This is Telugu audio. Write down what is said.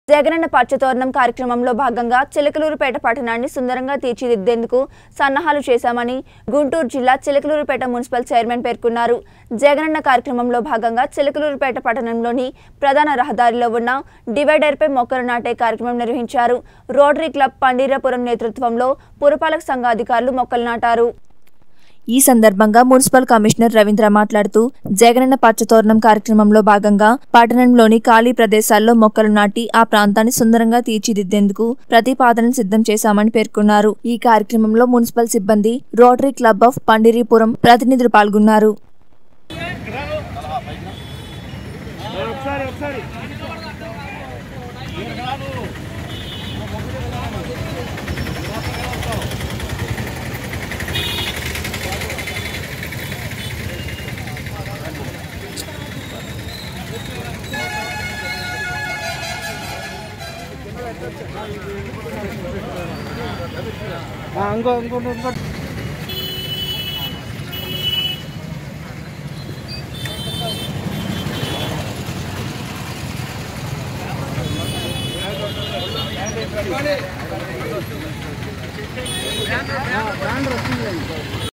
జగనన్న పచ్చతోరణం కార్యక్రమంలో భాగంగా చిలకలూరుపేట పట్టణాన్ని సుందరంగా తీర్చిదిద్దేందుకు సన్నాహాలు చేశామని గుంటూరు జిల్లా చిలకలూరుపేట మున్సిపల్ చైర్మన్ పేర్కొన్నారు. జగనన్న కార్యక్రమంలో భాగంగా చిలకలూరుపేట పట్టణంలోని ప్రధాన రహదారిలో ఉన్న డివైడర్పై మొక్కలు నాటే కార్యక్రమం నిర్వహించారు. రోటరీ క్లబ్ పండీరాపురం నేతృత్వంలో పురపాలక సంఘ అధికారులు మొక్కలు నాటారు. ఈ సందర్భంగా మున్సిపల్ కమిషనర్ రవీంద్ర మాట్లాడుతూ జగనన్న పచ్చతోరణం కార్యక్రమంలో భాగంగా పట్టణంలోని ఖాళీ ప్రదేశాల్లో మొక్కలు నాటి ఆ ప్రాంతాన్ని సుందరంగా తీర్చిదిద్దేందుకు ప్రతిపాదనలు సిద్ధం చేశామని పేర్కొన్నారు. ఈ కార్యక్రమంలో మున్సిపల్ సిబ్బంది, రోటరీ క్లబ్ ఆఫ్ పండీరాపురం ప్రతినిధులు పాల్గొన్నారు. ఇంకో